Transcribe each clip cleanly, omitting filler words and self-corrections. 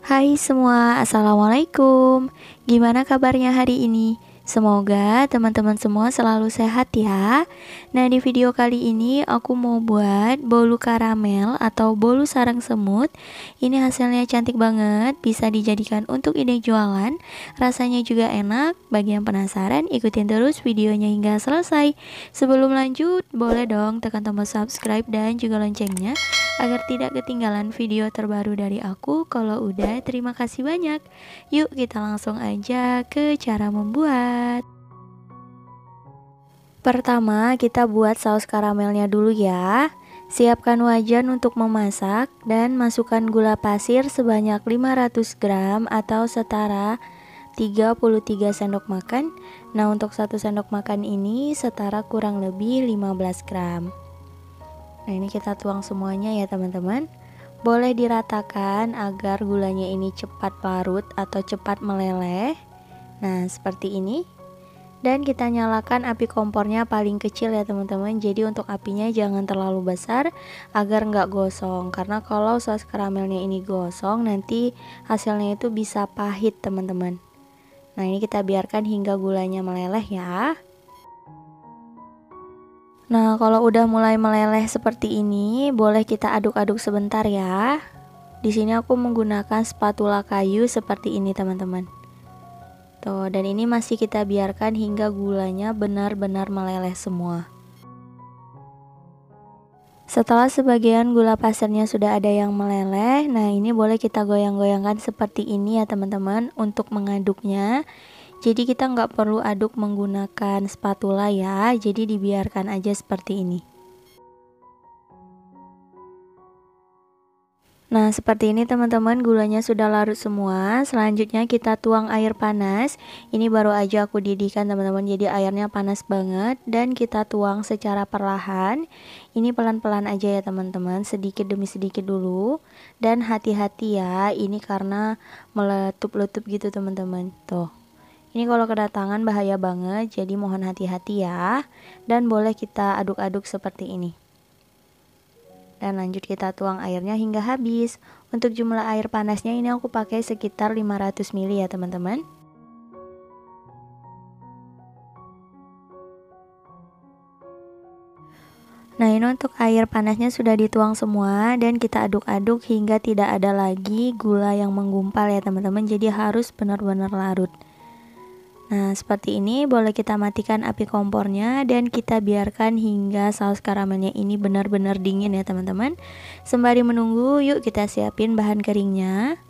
Hai semua, assalamualaikum. Gimana kabarnya hari ini? Semoga teman-teman semua selalu sehat ya. Nah, di video kali ini aku mau buat bolu karamel atau bolu sarang semut. Ini hasilnya cantik banget, bisa dijadikan untuk ide jualan. Rasanya juga enak. Bagi yang penasaran, ikutin terus videonya hingga selesai. Sebelum lanjut, boleh dong tekan tombol subscribe dan juga loncengnya agar tidak ketinggalan video terbaru dari aku. Kalau udah, terima kasih banyak. Yuk kita langsung aja ke cara membuat. Pertama kita buat saus karamelnya dulu ya. Siapkan wajan untuk memasak dan masukkan gula pasir sebanyak 500 gram atau setara 33 sendok makan. Nah, untuk 1 sendok makan ini setara kurang lebih 15 gram. Nah, ini kita tuang semuanya ya teman-teman. Boleh diratakan agar gulanya ini cepat larut atau cepat meleleh. Nah, seperti ini. Dan kita nyalakan api kompornya paling kecil ya teman-teman. Jadi untuk apinya jangan terlalu besar agar nggak gosong. Karena kalau saus karamelnya ini gosong, nanti hasilnya itu bisa pahit teman-teman. Nah, ini kita biarkan hingga gulanya meleleh ya. Nah, kalau udah mulai meleleh seperti ini, boleh kita aduk-aduk sebentar ya. Di sini aku menggunakan spatula kayu seperti ini, teman-teman. Tuh, dan ini masih kita biarkan hingga gulanya benar-benar meleleh semua. Setelah sebagian gula pasirnya sudah ada yang meleleh, nah ini boleh kita goyang-goyangkan seperti ini ya, teman-teman, untuk mengaduknya. Jadi kita nggak perlu aduk menggunakan spatula ya, jadi dibiarkan aja seperti ini. Nah, seperti ini teman-teman, gulanya sudah larut semua. Selanjutnya kita tuang air panas. Ini baru aja aku didihkan teman-teman, jadi airnya panas banget. Dan kita tuang secara perlahan. Ini pelan-pelan aja ya teman-teman, sedikit demi sedikit dulu. Dan hati-hati ya, ini karena meletup-letup gitu teman-teman. Tuh. Ini kalau kedatangan bahaya banget, jadi mohon hati-hati ya. Dan boleh kita aduk-aduk seperti ini. Dan lanjut kita tuang airnya hingga habis. Untuk jumlah air panasnya ini aku pakai sekitar 500 ml ya teman-teman. Nah, ini untuk air panasnya sudah dituang semua dan kita aduk-aduk hingga tidak ada lagi gula yang menggumpal ya teman-teman. Jadi harus benar-benar larut. Nah, seperti ini boleh kita matikan api kompornya dan kita biarkan hingga saus karamelnya ini benar-benar dingin ya teman-teman. Sembari menunggu, yuk kita siapin bahan keringnya.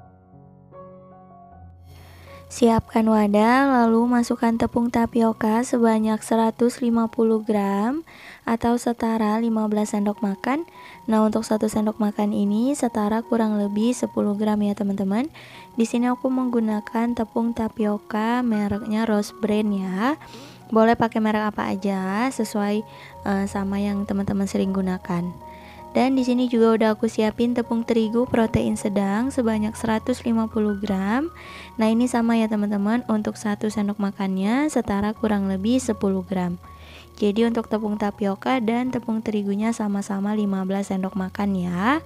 Siapkan wadah, lalu masukkan tepung tapioka sebanyak 150 gram atau setara 15 sendok makan. Nah, untuk 1 sendok makan ini setara kurang lebih 10 gram ya teman-teman. Di sini aku menggunakan tepung tapioka mereknya Rose Brand ya. Boleh pakai merek apa aja sesuai sama yang teman-teman sering gunakan. Dan di sini juga udah aku siapin tepung terigu protein sedang sebanyak 150 gram. Nah, ini sama ya teman-teman, untuk 1 sendok makannya setara kurang lebih 10 gram. Jadi untuk tepung tapioka dan tepung terigunya sama-sama 15 sendok makan ya.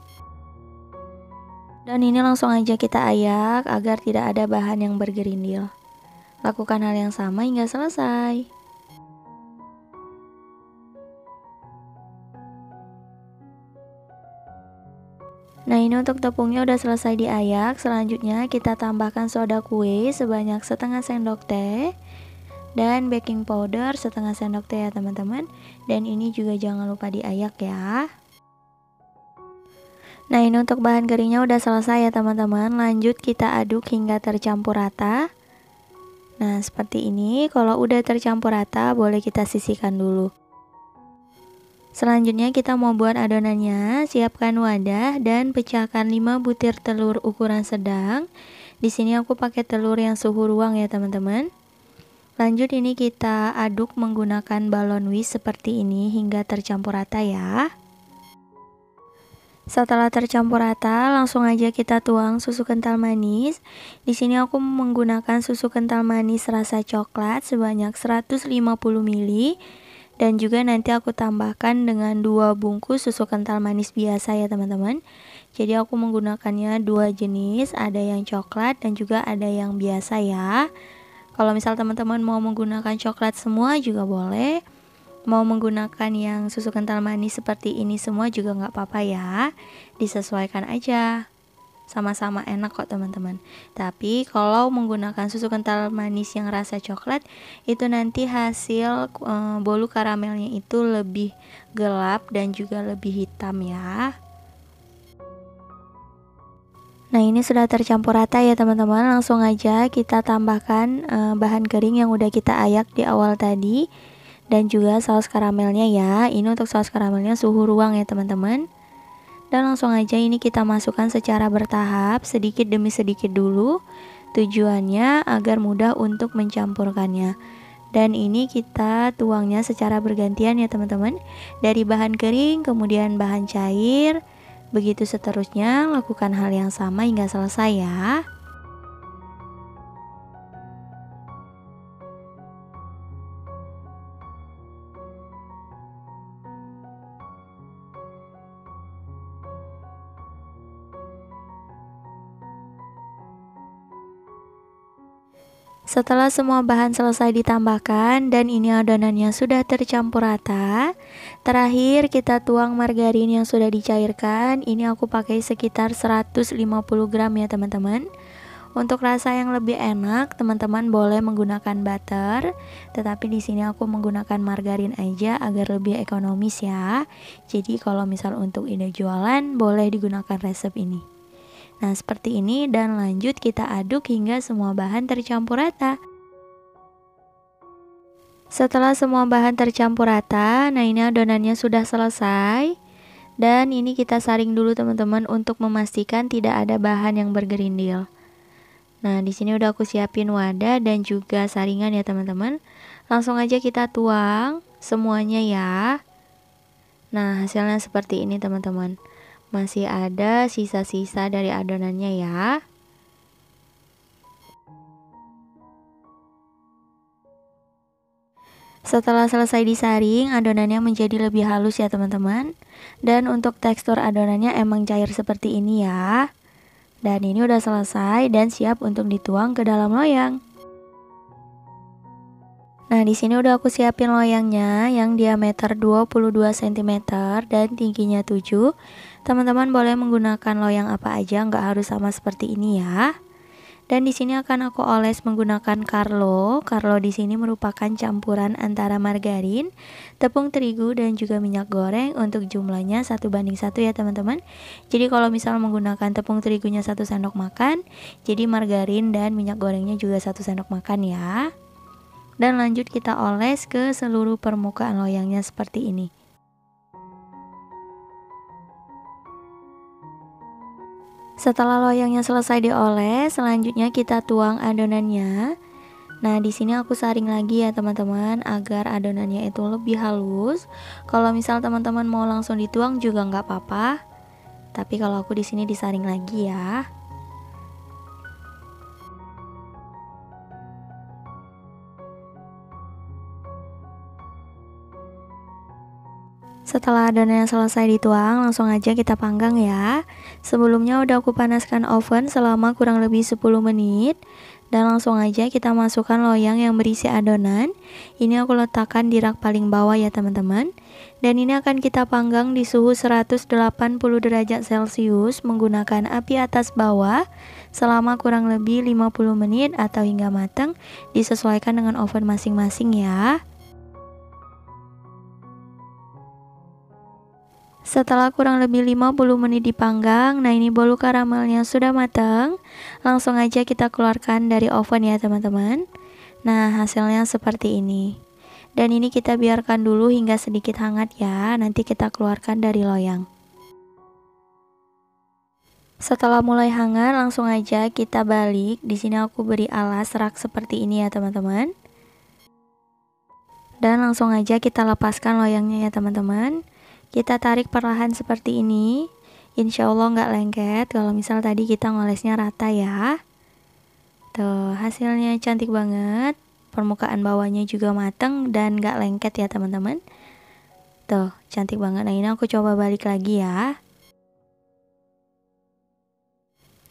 Dan ini langsung aja kita ayak agar tidak ada bahan yang bergerindil. Lakukan hal yang sama hingga selesai. Nah, ini untuk tepungnya udah selesai diayak. Selanjutnya kita tambahkan soda kue sebanyak setengah sendok teh dan baking powder setengah sendok teh ya teman-teman. Dan ini juga jangan lupa diayak ya. Nah, ini untuk bahan keringnya udah selesai ya teman-teman. Lanjut kita aduk hingga tercampur rata. Nah, seperti ini. Kalau udah tercampur rata, boleh kita sisihkan dulu. Selanjutnya kita mau buat adonannya. Siapkan wadah dan pecahkan 5 butir telur ukuran sedang. Di sini aku pakai telur yang suhu ruang ya teman-teman. Lanjut ini kita aduk menggunakan balon whisk seperti ini hingga tercampur rata ya. Setelah tercampur rata, langsung aja kita tuang susu kental manis. Di sini aku menggunakan susu kental manis rasa coklat sebanyak 150 ml. Dan juga nanti aku tambahkan dengan 2 bungkus susu kental manis biasa ya teman-teman. Jadi aku menggunakannya dua jenis, ada yang coklat dan juga ada yang biasa ya. Kalau misal teman-teman mau menggunakan coklat semua juga boleh. Mau menggunakan yang susu kental manis seperti ini semua juga nggak apa-apa ya. Disesuaikan aja. Sama-sama enak kok teman-teman. Tapi kalau menggunakan susu kental manis yang rasa coklat, itu nanti hasil bolu karamelnya itu lebih gelap dan juga lebih hitam ya. Nah ini sudah tercampur rata ya teman-teman. Langsung aja kita tambahkan bahan kering yang udah kita ayak di awal tadi, dan juga saus karamelnya ya. Ini untuk saus karamelnya suhu ruang ya teman-teman. Dan langsung aja ini kita masukkan secara bertahap, sedikit demi sedikit dulu. Tujuannya agar mudah untuk mencampurkannya. Dan ini kita tuangnya secara bergantian ya teman-teman. Dari bahan kering kemudian bahan cair. Begitu seterusnya, lakukan hal yang sama hingga selesai ya. Setelah semua bahan selesai ditambahkan dan ini adonannya sudah tercampur rata, terakhir kita tuang margarin yang sudah dicairkan. Ini aku pakai sekitar 150 gram ya teman-teman. Untuk rasa yang lebih enak, teman-teman boleh menggunakan butter, tetapi di sini aku menggunakan margarin aja agar lebih ekonomis ya. Jadi kalau misal untuk ide jualan, boleh digunakan resep ini. Nah seperti ini, dan lanjut kita aduk hingga semua bahan tercampur rata. Setelah semua bahan tercampur rata, nah ini adonannya sudah selesai. Dan ini kita saring dulu teman-teman untuk memastikan tidak ada bahan yang bergerindil. Nah di sini udah aku siapin wadah dan juga saringan ya teman-teman. Langsung aja kita tuang semuanya ya. Nah hasilnya seperti ini teman-teman. Masih ada sisa-sisa dari adonannya ya. Setelah selesai disaring, adonannya menjadi lebih halus ya teman-teman. Dan untuk tekstur adonannya emang cair seperti ini ya. Dan ini udah selesai dan siap untuk dituang ke dalam loyang. Nah, di sini udah aku siapin loyangnya yang diameter 22 cm dan tingginya 7. Teman-teman boleh menggunakan loyang apa aja, nggak harus sama seperti ini ya. Dan di sini akan aku oles menggunakan Carlo. Carlo di sini merupakan campuran antara margarin, tepung terigu dan juga minyak goreng. Untuk jumlahnya 1:1 ya teman-teman. Jadi kalau misal menggunakan tepung terigunya 1 sendok makan, jadi margarin dan minyak gorengnya juga 1 sendok makan ya. Dan lanjut kita oles ke seluruh permukaan loyangnya seperti ini. Setelah loyangnya selesai dioles, selanjutnya kita tuang adonannya. Nah, di sini aku saring lagi ya teman-teman agar adonannya itu lebih halus. Kalau misal teman-teman mau langsung dituang juga nggak apa-apa. Tapi kalau aku di sini disaring lagi ya. Setelah adonannya selesai dituang, langsung aja kita panggang ya. Sebelumnya udah aku panaskan oven selama kurang lebih 10 menit. Dan langsung aja kita masukkan loyang yang berisi adonan. Ini aku letakkan di rak paling bawah ya teman-teman. Dan ini akan kita panggang di suhu 180 derajat Celcius menggunakan api atas bawah selama kurang lebih 50 menit atau hingga matang. Disesuaikan dengan oven masing-masing ya. Setelah kurang lebih 50 menit dipanggang, nah ini bolu karamelnya sudah matang. Langsung aja kita keluarkan dari oven ya teman-teman. Nah hasilnya seperti ini. Dan ini kita biarkan dulu hingga sedikit hangat ya. Nanti kita keluarkan dari loyang. Setelah mulai hangat, langsung aja kita balik. Di sini aku beri alas rak seperti ini ya teman-teman. Dan langsung aja kita lepaskan loyangnya ya teman-teman. Kita tarik perlahan seperti ini. Insya Allah nggak lengket kalau misal tadi kita ngolesnya rata ya. Tuh hasilnya cantik banget. Permukaan bawahnya juga mateng dan nggak lengket ya teman-teman. Tuh cantik banget. Nah ini aku coba balik lagi ya.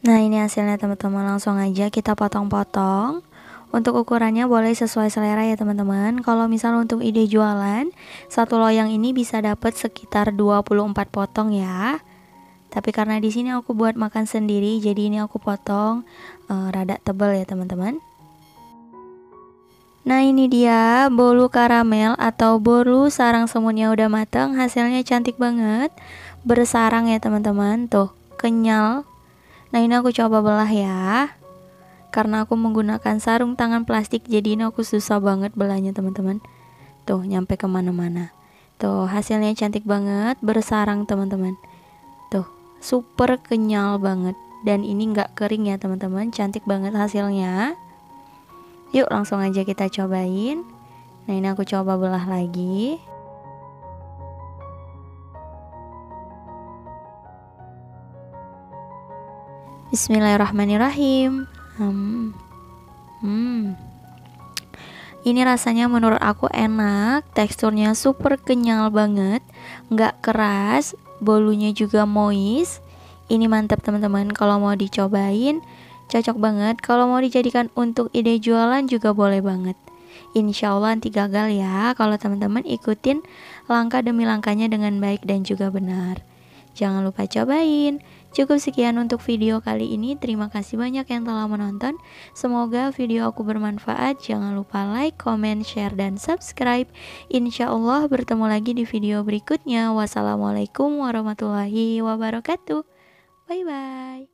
Nah ini hasilnya teman-teman, langsung aja kita potong-potong. Untuk ukurannya boleh sesuai selera ya teman-teman. Kalau misal untuk ide jualan, satu loyang ini bisa dapat sekitar 24 potong ya. Tapi karena di sini aku buat makan sendiri, jadi ini aku potong rada tebal ya teman-teman. Nah ini dia bolu karamel atau bolu sarang semutnya udah matang. Hasilnya cantik banget, bersarang ya teman-teman. Tuh, kenyal. Nah ini aku coba belah ya. Karena aku menggunakan sarung tangan plastik, jadi ini aku susah banget belahnya teman-teman. Tuh, nyampe kemana-mana. Tuh, hasilnya cantik banget, bersarang teman-teman. Tuh, super kenyal banget. Dan ini nggak kering ya teman-teman, cantik banget hasilnya. Yuk langsung aja kita cobain. Nah ini aku coba belah lagi. Bismillahirrahmanirrahim. Ini rasanya menurut aku enak, teksturnya super kenyal banget, nggak keras, bolunya juga moist. Ini mantap teman-teman, kalau mau dicobain cocok banget. Kalau mau dijadikan untuk ide jualan juga boleh banget. Insya Allah anti gagal ya kalau teman-teman ikutin langkah demi langkahnya dengan baik dan juga benar. Jangan lupa cobain. Cukup sekian untuk video kali ini. Terima kasih banyak yang telah menonton. Semoga video aku bermanfaat. Jangan lupa like, comment, share, dan subscribe. Insya Allah bertemu lagi di video berikutnya. Wassalamualaikum warahmatullahi wabarakatuh. Bye bye.